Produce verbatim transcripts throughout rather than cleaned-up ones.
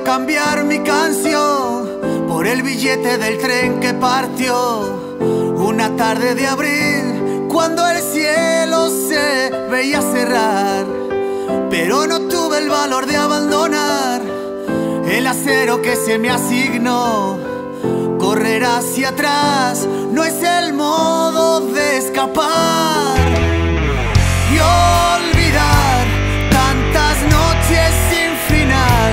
cambiar mi canción por el billete del tren que partió una tarde de abril, cuando el cielo se veía cerrar. Pero no tuve el valor de abandonar el acero que se me asignó. Correr hacia atrás no es el modo de escapar y olvidar tantas noches sin final.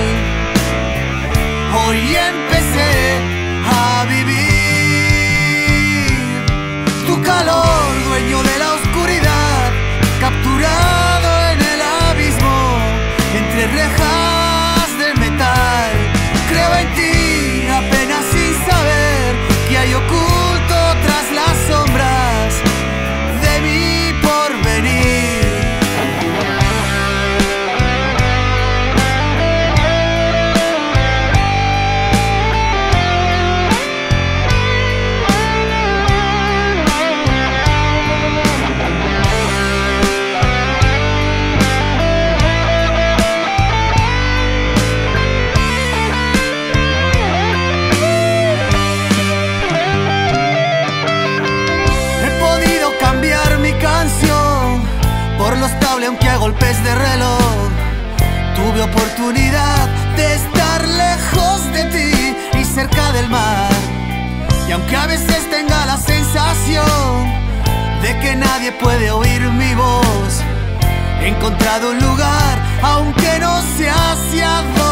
Hoy empecé a vivir tu calor, dueño de la oscuridad, capturado en el abismo entre rejas de metal. Creo en ti apenas sin saber que hay oculto tras las sombras de mi porvenir. Por lo estable aunque a golpes de reloj, tuve oportunidad de estar lejos de ti y cerca del mar. Y aunque a veces tenga la sensación de que nadie puede oír mi voz, he encontrado un lugar, aunque no sé hacia dónde